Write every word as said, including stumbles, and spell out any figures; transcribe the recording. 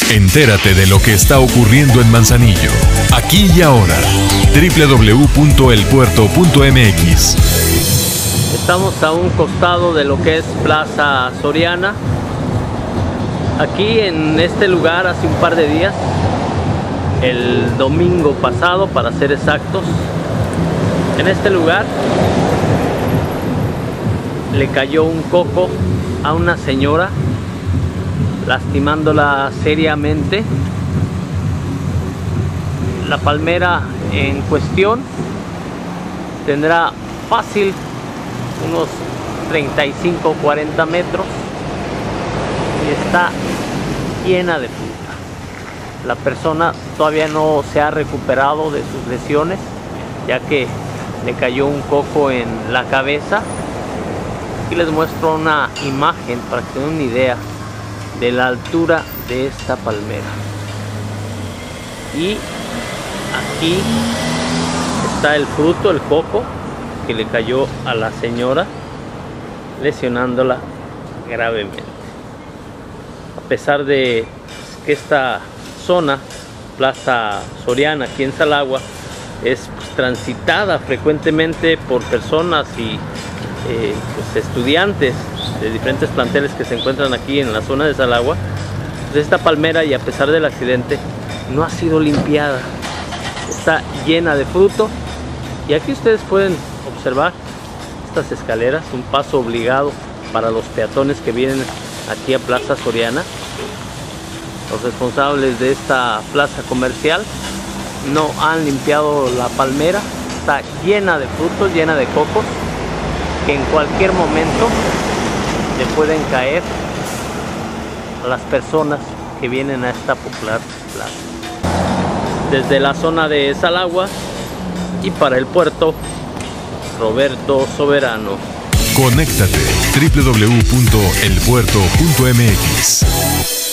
Entérate de lo que está ocurriendo en Manzanillo, aquí y ahora. doble u doble u doble u punto el puerto punto m x. Estamos a un costado de lo que es Plaza Soriana. Aquí en este lugar hace un par de días, el domingo pasado para ser exactos, en este lugar le cayó un coco a una señora, lastimándola seriamente. La palmera en cuestión tendrá fácil unos treinta y cinco a cuarenta metros y está llena de fruta. La persona todavía no se ha recuperado de sus lesiones, ya que le cayó un coco en la cabeza. Aquí les muestro una imagen para que tengan una idea de la altura de esta palmera. Y aquí está el fruto, el coco, que le cayó a la señora, lesionándola gravemente. A pesar de que esta zona, Plaza Soriana, aquí en Salagua, es pues, transitada frecuentemente por personas y eh, pues, estudiantes de diferentes planteles que se encuentran aquí en la zona de Salagua, pues esta palmera, y a pesar del accidente, no ha sido limpiada. Está llena de fruto, y aquí ustedes pueden observar estas escaleras, un paso obligado para los peatones que vienen aquí a Plaza Soriana. Los responsables de esta plaza comercial no han limpiado la palmera. Está llena de frutos, llena de cocos, que en cualquier momento le pueden caer a las personas que vienen a esta popular plaza. Desde la zona de Salagua y para el puerto, Roberto Soberano. Conéctate, doble u doble u doble u punto el puerto punto m x.